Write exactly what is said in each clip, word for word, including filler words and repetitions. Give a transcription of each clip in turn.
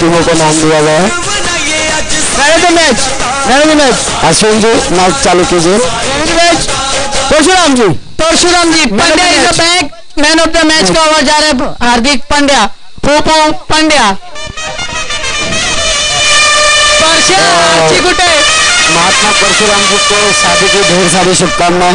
टीमों को नाम दिया गया है। Match match Ashwin ji match चालू कीजिए। Parshuram ji Parshuram ji Pandya is the back man of the match का अवार्ड जा रहा है हार्दिक पांड्या पोपो पांड्या। महात्मा परशुराम जी को शादी की ढेर सारी शुभकामनाएं।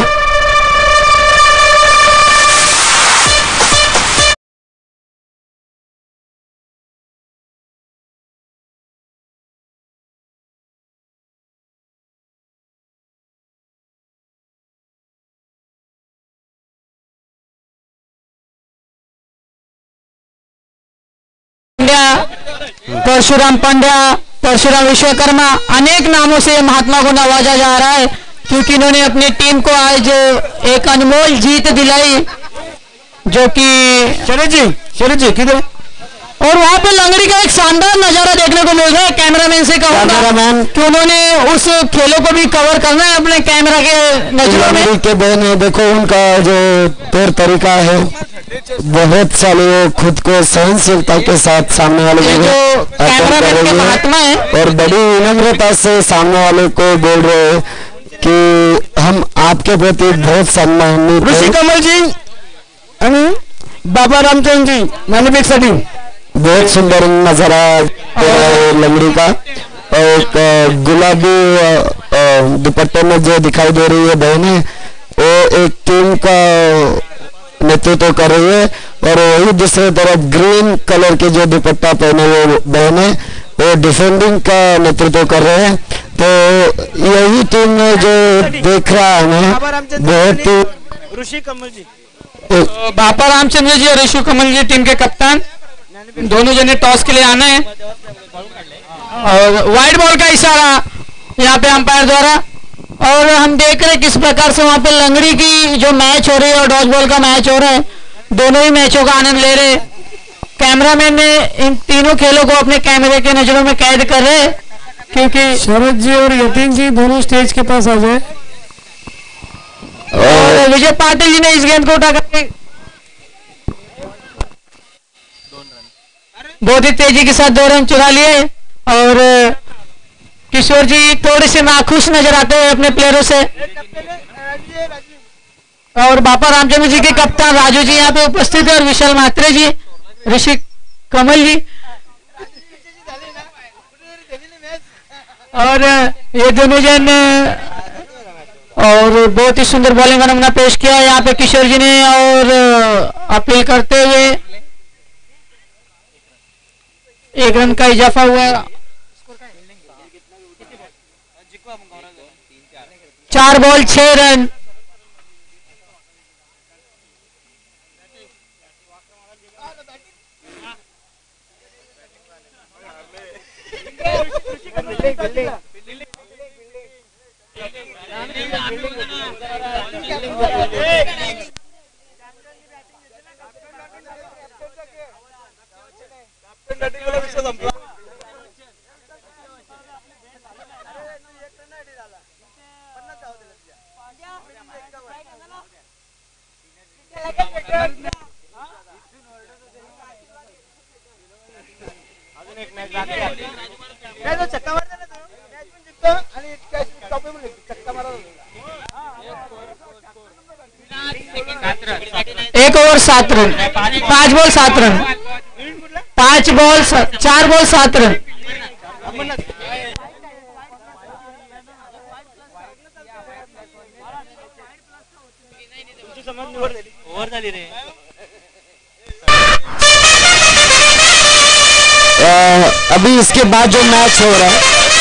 परशुराम पांड्या परशुराम विश्वकर्मा अनेक नामों से महात्मा को नवाजा जा रहा है क्योंकि इन्होंने अपनी टीम को आज एक अनमोल जीत दिलाई जो कि शरद जी शरद जी किधर। और वहां पे लंगड़ी का एक शानदार नजारा देखने को मिल रहा है। कैमरामैन से कहूंगा कि उन्होंने उस खेलों को भी कवर करना है अपने कैमरा के नजरों में। के बहन देखो उनका जो तौर तरीका है बहुत साले खुद को सहनशीलता के साथ सामने वाले को कैमरामैन के महात्मा है और बड़ी विनम्रता से सामने वाले को बोल रहे हैं कि हम आपके प्रति बहुत सम्मानित। ऋषि कमल जी बाबा रामचंद्र जी मानविक सडी बहुत सुंदर नजारा लंगड़ी का। एक गुलाबी दुपट्टे में जो दिखाई दे रही है बहने वो एक टीम का नेतृत्व कर रही है और वही दूसरी तरफ ग्रीन कलर के जो दुपट्टा पहने हुए बहने वो डिफेंडिंग का नेतृत्व कर रहे हैं। तो यही टीम में जो देख रहा है बहुत ही ऋषि कमल जी बाबा रामचंद्र जी और ऋषि कमल जी टीम के कप्तान दोनों जने टॉस के लिए आना है और वाइड बॉल का इशारा यहाँ पे अंपायर द्वारा। और हम देख रहे हैं किस प्रकार से वहां पे लंगड़ी की जो मैच हो रही है और डॉज बॉल का मैच हो रहा है दोनों ही मैचों का आनंद ले रहे। कैमरामैन ने इन तीनों खेलों को अपने कैमरे के नजरों में कैद कर रहे क्योंकि शरद जी और यतीन जी दोनों स्टेज के पास आ जाए। और विजय पाटिल जी ने इस गेंद को उठा करके बहुत ही तेजी के साथ दो रन चुरा लिए और किशोर जी थोड़े से नाखुश नजर आते हुए अपने प्लेयरों से। और बापा रामचंद्र जी के कप्तान राजू जी यहाँ पे उपस्थित है और विशाल म्हात्रे जी ऋषि कमल जी और ये दोनों जन और बहुत ही सुंदर बॉलिंग का नमूना पेश किया यहाँ पे किशोर जी ने और अपील करते हुए एक रन का इजाफा हुआ। चार बॉल छह रन। एक ओवर सात रन पांच बॉल सात रन पांच बॉल चार बॉल सात रन। अभी इसके बाद जो मैच हो रहा है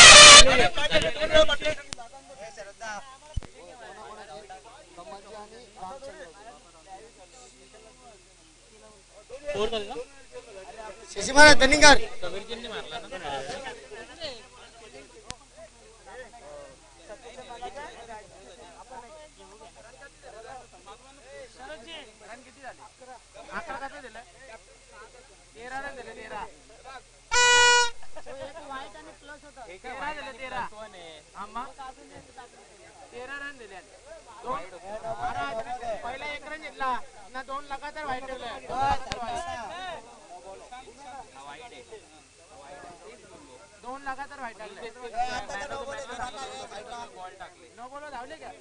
शशि महाराज धनिकर तेरा रन दिले पहिला एक रन घेतला ना दोन लगातार वाईट ठेवले दोन लगातार व्हाईट टाकले नो बॉल धावले का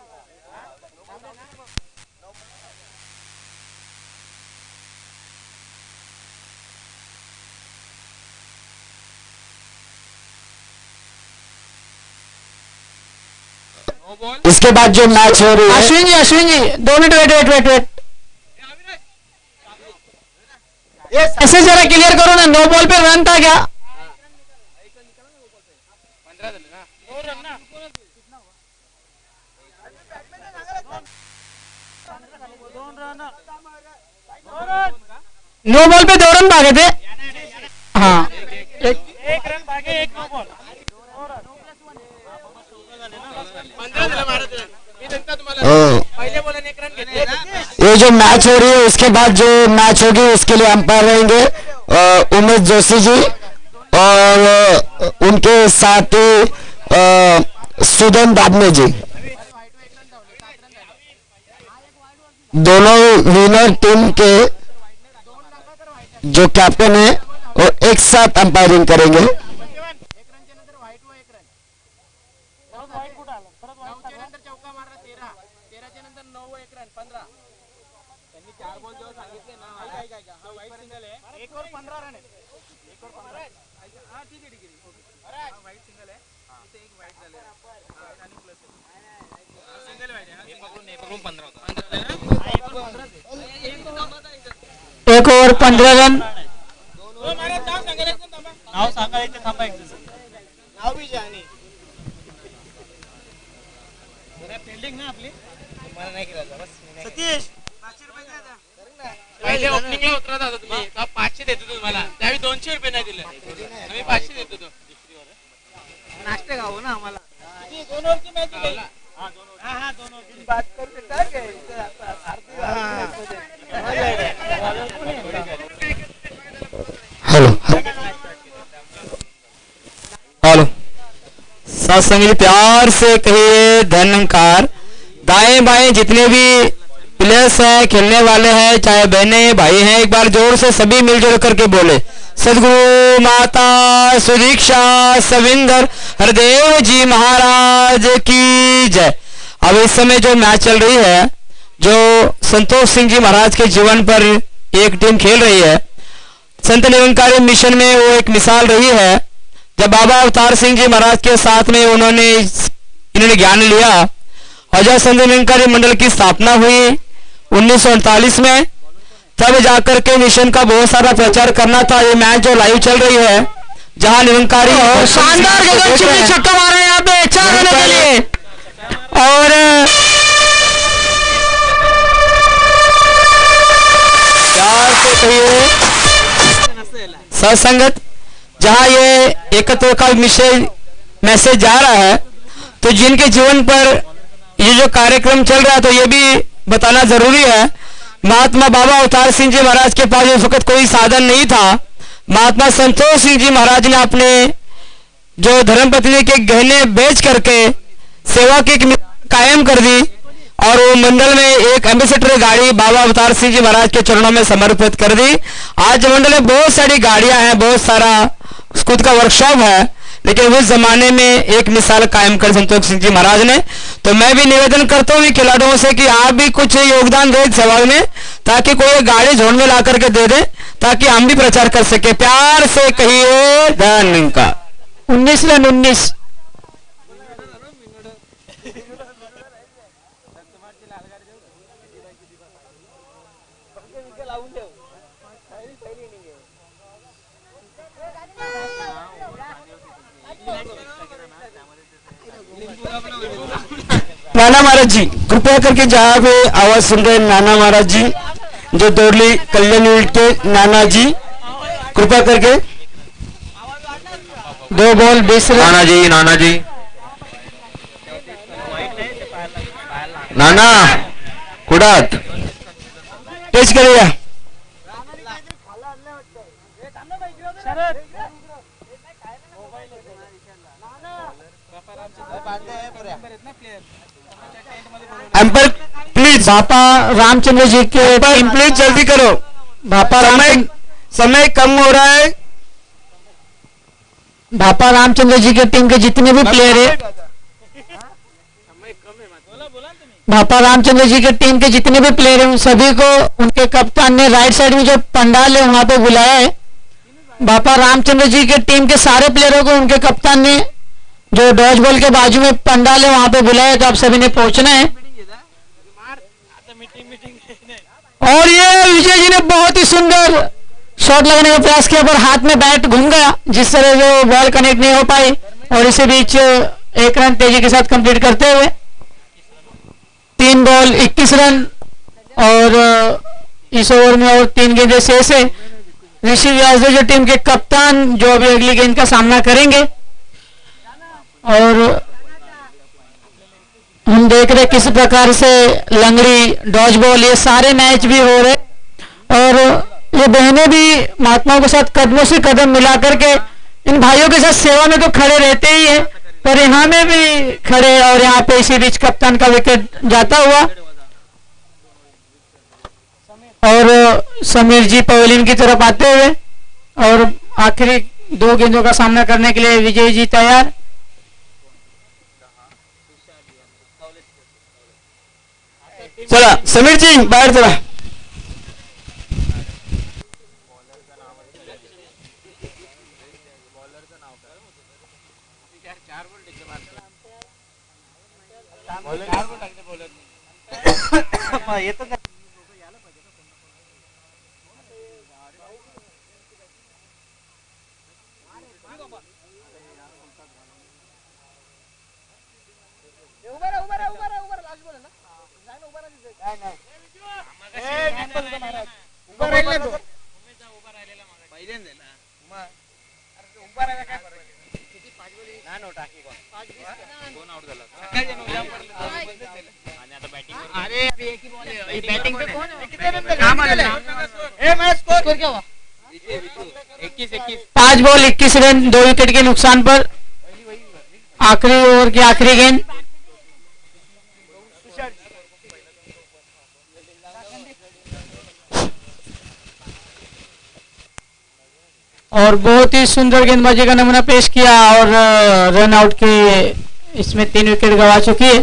इसके बाद जो मैच हो रही है अश्विन जी अश्विन जी दो minute wait wait wait wait ऐसे जरा क्लियर करो ना, नो बॉल पे रन था क्या? नो बॉल पे दो रन भागे थे। हाँ एक रन भागे एक नो बॉल पहले बोला एक रन घेतले। ये जो मैच हो रही है उसके बाद जो मैच होगी उसके लिए अंपायर रहेंगे अ, उमेश जोशी जी और अ, उनके साथ ही सुदन दादमे जी, दोनों विनर टीम के जो कैप्टन है वो एक साथ अंपायरिंग करेंगे। एक ओवर पंद्रह रन। नाव सांगा इथे थांबा एक नाव बी जाणी फील्डिंग ना आपली मला नाही केलं बस सतीश पाचशे रुपये द्या आता पहिले ओपनिंगला उतरत होता तुम्ही का पाचशे देतो तुम्हाला त्यावेळी दोनशे रुपये नाही दिले आम्ही पाचशे देतो तो नाश्ते खाऊ ना आम्हाला दोन ओव्हरची मॅच गेली हां दोन ओव्हर हां हां दोन ओव्हर बात करते काय हेलो हेलो सत्संग जी प्यार से कहिए धन्यकार। दाएं बाएं जितने भी प्लेयर्स हैं खेलने वाले हैं चाहे बहनें भाई हैं एक बार जोर से सभी मिलजुल करके बोले सदगुरु माता सुदीक्षा सविंदर हरदेव जी महाराज की जय। अब इस समय जो मैच चल रही है जो संतोष सिंह जी महाराज के जीवन पर एक टीम खेल रही है, संत निरंकारी मिशन में वो एक मिसाल रही है। जब बाबा अवतार सिंह जी महाराज के साथ में उन्होंने इन्होंने ज्ञान लिया और जब संत निरंकारी मंडल की स्थापना हुई उन्नीस सौ अड़तालीस में, तब जाकर के मिशन का बहुत सारा प्रचार करना था। ये मैच जो लाइव चल रही है जहां निरंकारी शानदार गगन छक्का मारा यहाँ पे चार रन के लिए और प्यार से कहिए सत्संगत जहां ये एकत्व का विषय मैसेज जा रहा है तो जिनके जीवन पर ये जो कार्यक्रम चल रहा है तो ये भी बताना जरूरी है। महात्मा बाबा अवतार सिंह जी महाराज के पास उस वक्त कोई साधन नहीं था। महात्मा संतोष सिंह जी महाराज ने अपने जो धर्मपत्नी के गहने बेच करके सेवा की एक कायम कर दी और वो मंडल में एक एम्बेसडर गाड़ी बाबा अवतार सिंह जी महाराज के चरणों में समर्पित कर दी। आज मंडल में बहुत सारी गाड़ियां हैं, बहुत सारा खुद का वर्कशॉप है, लेकिन उस जमाने में एक मिसाल कायम कर संतोष सिंह जी महाराज ने। तो मैं भी निवेदन करता हूँ खिलाड़ियों से कि आप भी कुछ योगदान दें सेवा में ताकि कोई गाड़ी झोंड में ला करके दे दे ताकि हम भी प्रचार कर सके। प्यार से कहिए धन्यवाद। उन्नीस रन उन्नीस नाना महाराज जी कृपया करके जहाँ पे आवाज सुन रहे नाना महाराज जी जो दौड़ली कल्याण यूनिट के नाना जी कृपया करके दो बॉल बीस रन। नाना जी नाना जी नाना कुडात टेच करूया एम्पर प्लीज बापा रामचंद्र जी के टीम प्लीज जल्दी करो। बापा समय समय कम हो रहा है। भापा रामचंद्र जी के टीम के जितने भी प्लेयर है, भापा रामचंद्र जी के टीम के जितने भी प्लेयर हैं उन सभी को उनके कप्तान ने राइट साइड में जो पंडाल है वहां पे बुलाया है। भापा रामचंद्र जी के टीम के सारे प्लेयरों को उनके कप्तान ने जो डॉज बॉल के बाजू में पंडाल है वहां पे बुलाया है, तो आप सभी ने पहुंचना है। और ये विजय जी ने बहुत ही सुंदर शॉट लगाने का प्रयास किया पर हाथ में बैट घूम गया, जिस तरह जो बॉल कनेक्ट नहीं हो पाई और इसी बीच एक रन तेजी के साथ कंप्लीट करते हुए तीन बॉल इक्कीस रन और इस ओवर में और तीन गेंदें शेष है। ऋषि व्यासदेव जो टीम के कप्तान जो अभी अगली गेंद का सामना करेंगे और हम देख रहे किस प्रकार से लंगड़ी, डॉज बॉल ये सारे मैच भी हो रहे और ये बहनें भी महात्माओं के साथ कदमों से कदम मिला करके इन भाइयों के साथ सेवा में तो खड़े रहते ही है पर यहाँ में भी खड़े और यहाँ पे इसी बीच कप्तान का विकेट जाता हुआ और समीर जी पवेलियन की तरफ आते हुए और आखिरी दो गेंदों का सामना करने के लिए विजय जी तैयार। चला समीर जी बाहर चला। ये तो पांच बॉल इक्कीस रन दो विकेट के नुकसान पर आखिरी ओवर की आखिरी गेंद। और बहुत ही सुंदर गेंदबाजी का नमूना पेश किया और रन आउट की इसमें तीन विकेट गंवा चुकी है।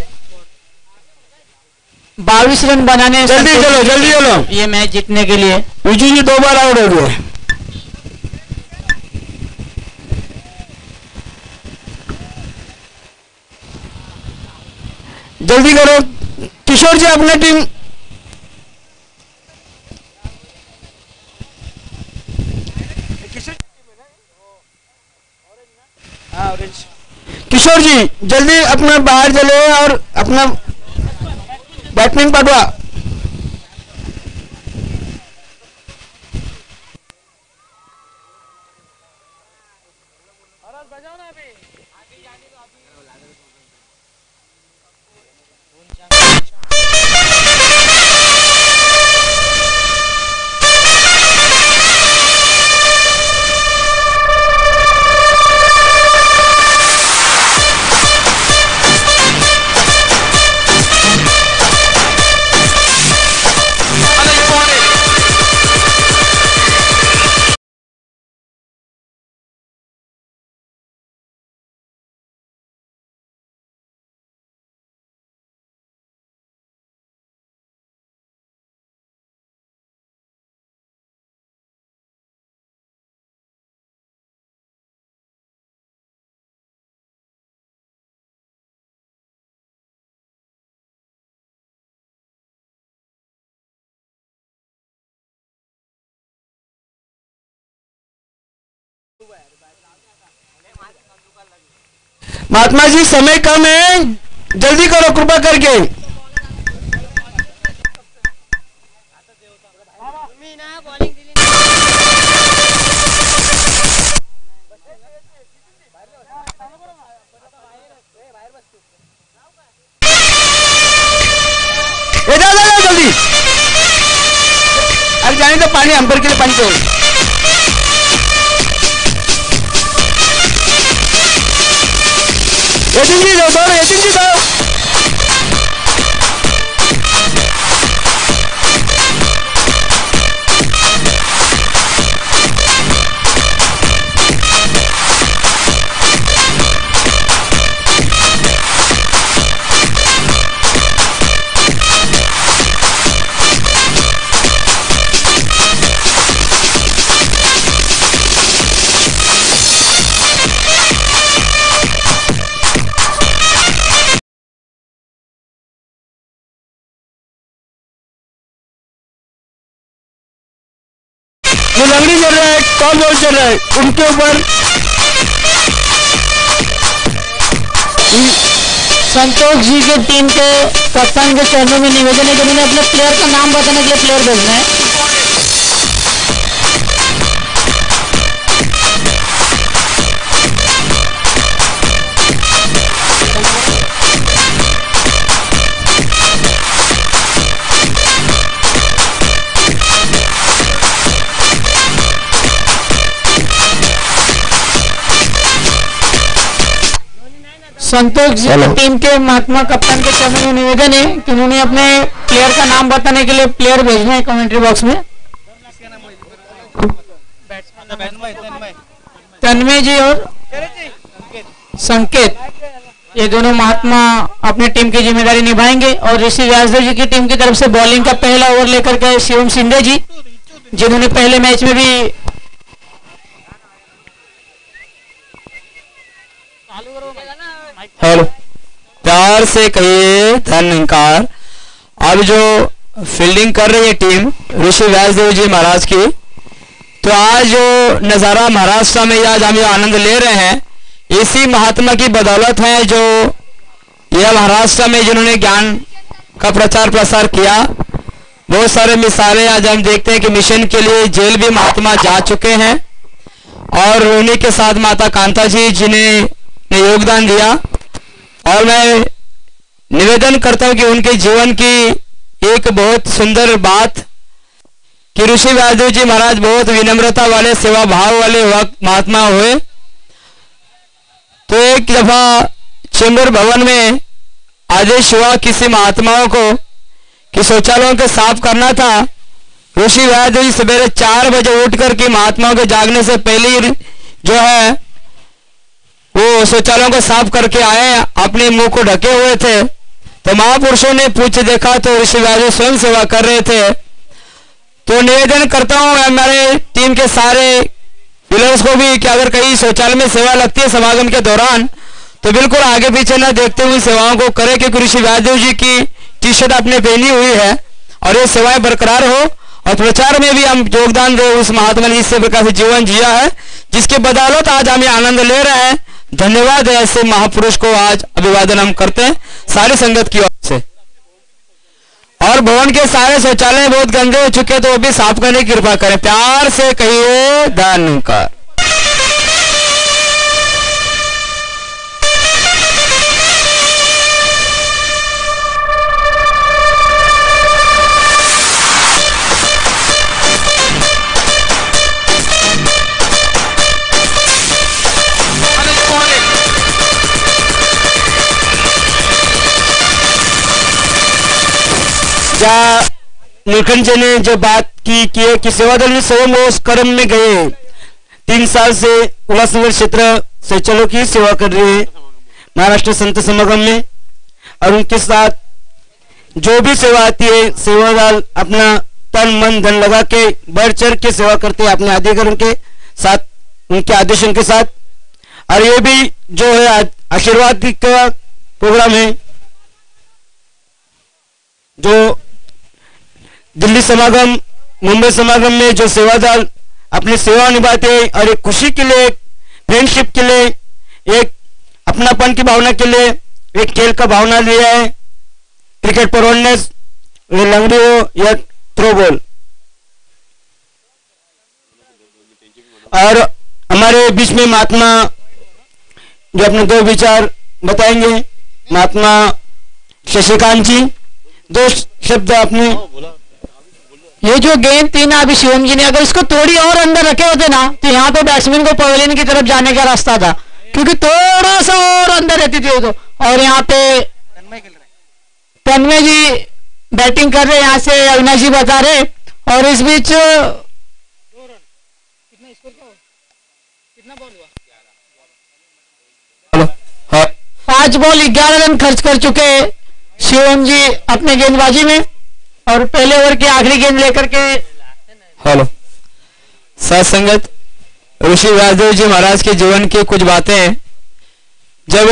बाईस रन बनाने जल्दी चलो जल्दी चलो ये मैच जीतने के लिए। विजय जी दो बार आउट हो गए। जल्दी करो किशोर जी अपने टीम। किशोर जी जल्दी अपना बाहर चले और अपना बैट्समैन पटवा। महात्मा जी समय कम है, जल्दी करो कृपा करके। जल्दी अरे जाने तो पानी अंबर के लिए पानी छोड़। यतिन जी दो दौड़ो, यतिन जी दो। सॉफ्ट बॉल चल रहा है उनके ऊपर। संतोष जी के टीम के कप्तान के चरणों में निवेदन है कि उन्होंने अपने प्लेयर का नाम बताने के लिए प्लेयर भेजना है। संतोष जी की टीम के महात्मा कप्तान के चरणों में निवेदन है कि उन्होंने अपने प्लेयर का नाम बताने के लिए प्लेयर भेजना है कमेंट्री बॉक्स में। तन्मय जी और संकेत, ये दोनों महात्मा अपनी टीम की जिम्मेदारी निभाएंगे। और ऋषि व्यासदेव जी की टीम की तरफ से बॉलिंग का पहला ओवर लेकर के शिवम शिंदे जी, जिन्होंने पहले मैच में भी हेलो प्यार से कहिए धन्यकार। अब जो फील्डिंग कर रही है टीम ऋषि व्यासदेव जी महाराज की, तो आज जो नज़ारा महाराष्ट्र में आज हम आनंद ले रहे हैं, इसी महात्मा की बदौलत है जो यह महाराष्ट्र में जिन्होंने ज्ञान का प्रचार प्रसार किया। बहुत सारे मिसालें आज हम देखते हैं कि मिशन के लिए जेल भी महात्मा जा चुके हैं, और उन्हीं के साथ माता कांता जी जिन्हें ने योगदान दिया। और मैं निवेदन करता हूं कि उनके जीवन की एक बहुत सुंदर बात कि ऋषि व्यासदेव जी महाराज बहुत विनम्रता वाले, सेवा भाव वाले महात्मा हुए। तो एक दफा चेंबर भवन में आदेश हुआ किसी महात्माओं को कि शौचालयों के साफ करना था। ऋषि व्यासदेव जी सवेरे चार बजे उठ करके महात्माओं के जागने से पहले ही जो है वो शौचालयों को साफ करके आए, अपने मुंह को ढके हुए थे। तो महापुरुषों ने पूछ देखा तो ऋषि व्यासदेव स्वयं सेवा कर रहे थे। तो निवेदन करता हूं हमारे टीम के सारे प्लेयर्स को भी कि अगर कहीं शौचालय में सेवा लगती है समागम के दौरान, तो बिल्कुल आगे पीछे न देखते हुए सेवाओं को करें, क्योंकि ऋषि व्यासदेव जी की टी शर्ट आपने पहनी हुई है और ये सेवाएं बरकरार हो और प्रचार में भी हम योगदान दे। उस महात्मा ने इस प्रकार से जीवन जिया है जिसके बदौलत आज हम आनंद ले रहे हैं। धन्यवाद है ऐसे महापुरुष को आज अभिवादन हम करते हैं सारी संगत की ओर से। और भवन के सारे शौचालय बहुत गंदे हो चुके, तो वो भी साफ करने की कृपा करें। प्यार से कहिए धन्यवाद। नीलकंठ जी ने जो बात की कि, कि सेवादल में स्वयं वो उस कर्म में गए, तीन साल से उल्लासनगर क्षेत्र शौचालयों की सेवा कर रहे हैं महाराष्ट्र संत समागम में। और उनके साथ जो भी सेवा आती है सेवादल अपना तन मन धन लगा के बढ़ चढ़ के सेवा करते हैं अपने अधिकारियों के साथ, उनके आदेशों के साथ। और ये भी जो है आशीर्वाद का प्रोग्राम है जो दिल्ली समागम मुंबई समागम में जो सेवादल अपनी सेवा निभाते हैं और एक खुशी के लिए, फ्रेंडशिप के लिए, एक अपनापन की भावना के लिए एक खेल का भावना लिया है। क्रिकेट परवरनेस, लंगड़ी हो या थ्रो बॉल। और हमारे बीच में महात्मा जो अपने दो विचार बताएंगे, महात्मा शशिकांत जी दो शब्द अपने। ये जो गेंद थी ना अभी शिवम जी ने, अगर इसको थोड़ी और अंदर रखे होते ना तो यहाँ पे बैट्समैन को पवेलियन की तरफ जाने का रास्ता था, क्योंकि थोड़ा सा और अंदर रहती थी तो। और यहाँ पे तन्मय जी बैटिंग कर रहे, यहाँ से अविनाश जी बता रहे। और इस बीच पांच बॉल ग्यारह रन खर्च कर चुके शिवम जी अपने गेंदबाजी में, और पहले ओवर की आखिरी गेंद लेकर के। हेलो साथ संगत, ऋषि व्यासदेव जी महाराज के जीवन की कुछ बातें। जब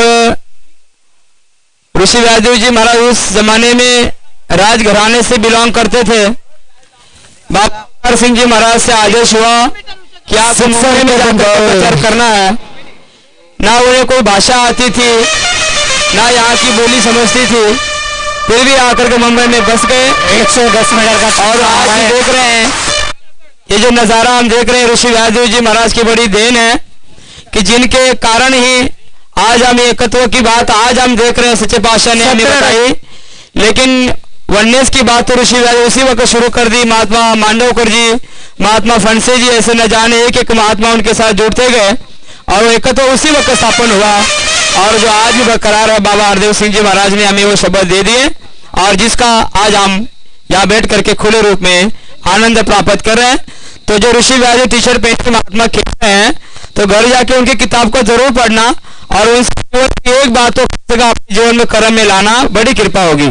ऋषि व्यासदेव जी महाराज उस जमाने में राजघराने से बिलोंग करते थे, बाबा सिंह जी महाराज से आदेश हुआ कि आप मुंबई में जाकर प्रचार करना है। ना उन्हें कोई भाषा आती थी, ना यहाँ की बोली समझती थी, फिर भी आकर के मुंबई में बस गए। एक सौ दस मीटर का और आज हम देख रहे हैं, ये जो नज़ारा हम देख रहे हैं ऋषि व्यासदेव जी महाराज की बड़ी देन है कि जिनके कारण ही आज हम एकत्व की बात आज हम देख रहे हैं, सच्चे पातशाह ने हमें बताई। लेकिन वननेस की बात तो ऋषि व्यास उसी वक्त शुरू कर दी। महात्मा मांडवकर जी, महात्मा फणसे जी, ऐसे न जाने एक एक महात्मा उनके साथ जुड़ते गए और एकत्व उसी वक्त स्थापन हुआ। और जो आज भी बरकरार है, बाबा हरदेव सिंह जी महाराज ने हमें वो शब्द दे दिए और जिसका आज हम यहाँ बैठ करके खुले रूप में आनंद प्राप्त कर रहे हैं। तो जो ऋषि व्यास टी शर्ट पहन के महात्मा खेल रहे हैं, तो घर जाके उनकी किताब को जरूर पढ़ना और उनसे एक बात को अपने जीवन में कर्म में लाना, बड़ी कृपा होगी।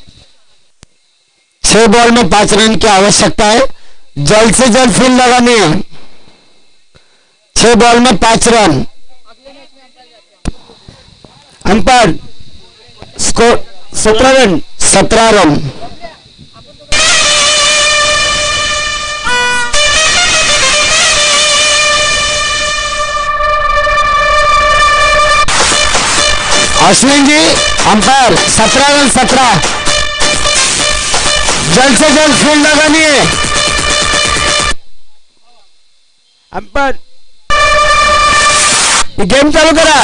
छह बॉल में पांच रन की आवश्यकता है, जल्द से जल्द फील्ड लगानी है। छह बॉल में पांच रन। अंपायर स्कोर सत्रह रन सत्रह रन। अश्विन जी अंपायर सत्रह रन सत्रह। जल्द से जल्द फील्ड लगानी है। अंपायर गेम चालू करा।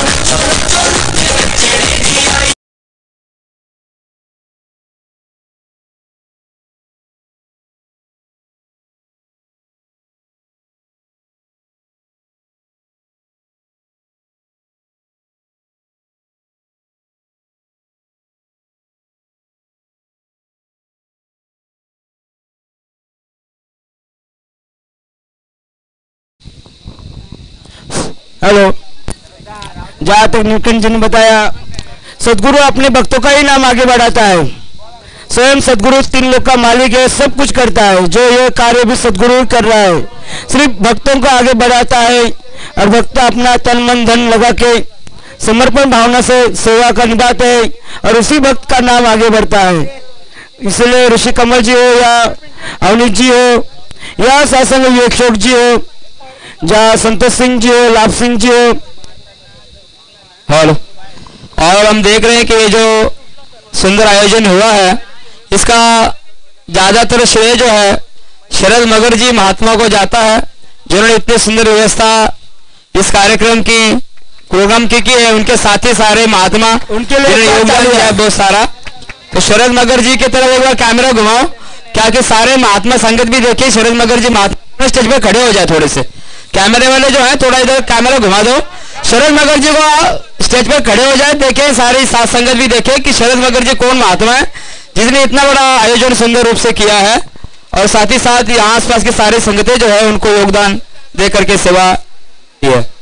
हेलो, जहाँ तक न्यूटन जी ने बताया, सदगुरु अपने भक्तों का ही नाम आगे बढ़ाता है। स्वयं सदगुरु तीन लोक का मालिक है, सब कुछ करता है। जो ये कार्य भी सदगुरु ही कर रहा है, सिर्फ भक्तों को आगे बढ़ाता है और भक्त अपना तन मन धन लगा के समर्पण भावना से सेवा कर निभाते हैं और उसी भक्त का नाम आगे बढ़ता है। इसलिए ऋषि कमल जी हो या अवनीत जी हो या शासन विवेक जी हो, जहाँ संतोष सिंह जी हो, लाभ सिंह जी हो। हेलो, और हम देख रहे हैं कि ये जो सुंदर आयोजन हुआ है, इसका ज्यादातर श्रेय जो है शरद मगर जी महात्मा को जाता है, जिन्होंने इतनी सुंदर व्यवस्था इस कार्यक्रम की प्रोग्राम की की है। उनके साथ ही सारे महात्मा उनके लिए योगदान दिया है बहुत सारा। तो शरद मगर जी की तरफ एक बार कैमरा घुमाओ, क्या कि सारे महात्मा संगत भी देखे। शरद मगर जी महात्मा स्टेज पे खड़े हो जाए, थोड़े से कैमरे वाले जो है थोड़ा इधर कैमरा घुमा दो। शरद मगर जी को स्टेज पर खड़े हो जाए, देखें सारी साथ संगत भी देखे कि शरद मगर जी कौन महात्मा है जिसने इतना बड़ा आयोजन सुंदर रूप से किया है। और साथ ही साथ यहाँ आसपास की सारी संगतें जो है उनको योगदान दे करके सेवा की है।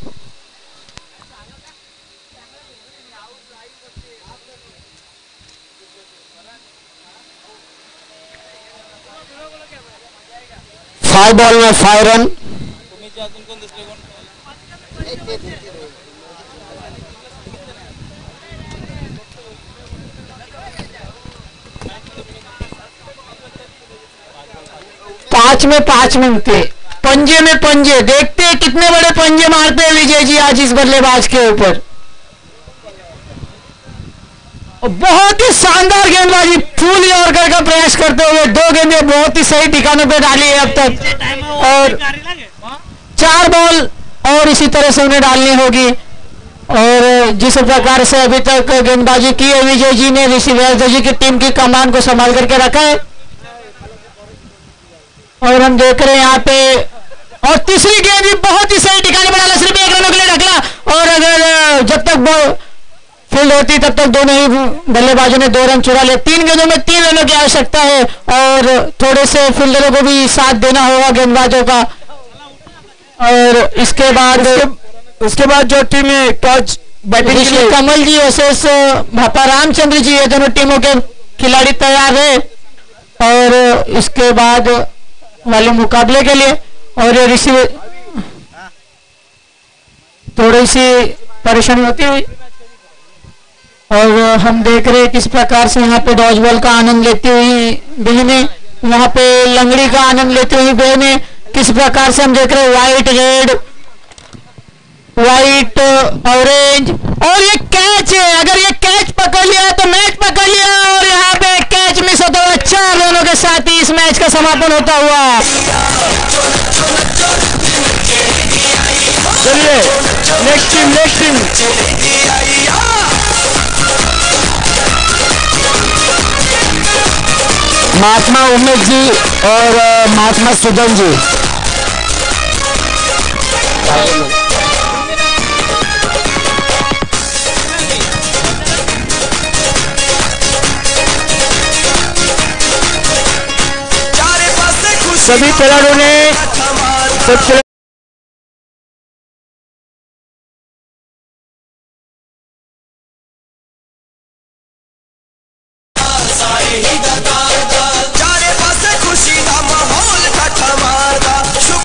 फाइव बॉल में फाइव रन। पांच में पांच मिलते, पंजे में पंजे। देखते हैं कितने बड़े पंजे मारते हैं विजय जी आज इस बल्लेबाज के ऊपर। बहुत ही शानदार गेंदबाजी, फूल यॉर्कर का प्रयास करते हुए दो गेंदें बहुत ही सही ठिकानों पे डाली है अब तक, और चार बॉल और इसी तरह से उन्हें डालनी होगी। और जिस प्रकार से अभी तक गेंदबाजी की है विजय जी ने, ऋषि व्यासदेव जी की टीम की कमान को संभाल करके रखा है। और हम देख रहे हैं यहाँ पे, और तीसरी गेंद भी बहुत ही सही ठिकाने पर डाला, सिर्फ एक रनों के लिए ढकला। और अगर जब तक बॉल फील्ड होती तब तक दोनों ही बल्लेबाजों ने दो रन चुरा लिए। तीन गेंदों में तीन रनों की आवश्यकता है और थोड़े से फील्डरों को भी साथ देना होगा गेंदबाजों का। और इसके बाद उसके बाद जो टीम है toss batting Kamal ji versus भापा रामचंद्र जी, ये दोनों टीमों के खिलाड़ी तैयार है और इसके बाद वाले मुकाबले के लिए। और ये ऋषि थोड़ी सी परेशानी होती हुई, और हम देख रहे हैं किस प्रकार से यहाँ पे डॉज बॉल का आनंद लेती हुई बहने, वहाँ पे लंगड़ी का आनंद लेती हुई बहने किस प्रकार से हम देख रहे हैं व्हाइट रेड, व्हाइट ऑरेंज, और ये कैच है, अगर ये कैच पकड़ लिया तो मैच पकड़ लिया, और यहाँ पे कैच मिस होता हुआ चार रनों के साथ ही इस मैच का समापन होता हुआ। चलिए next team next team Mahatma Umesh ji और अ, महात्मा सुदन जी। सभी खिलाड़ियों ने सब साई दाता